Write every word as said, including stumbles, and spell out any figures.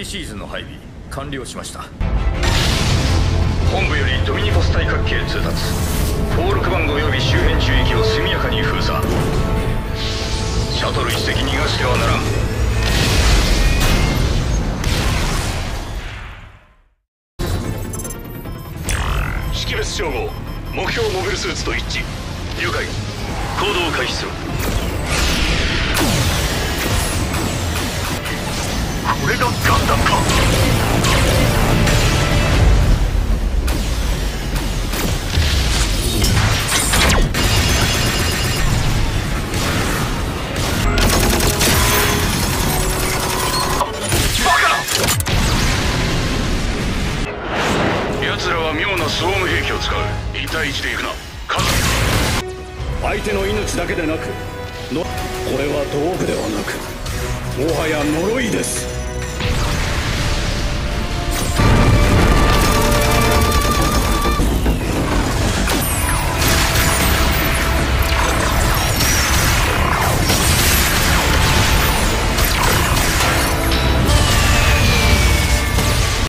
ーシーズの配備完了しました。 本部よりドミニポス対角形通達。登録番号及び周辺地域を速やかに封鎖。シャトル一隻逃がしてはならん。識別照合。目標モビルスーツと一致。了解。行動を開始する。これがガンダムか。奴らは妙なスウォーム兵器を使う。いち対いちで行くな。 相手の命だけでなくのこれは道具ではなくもはや呪いです。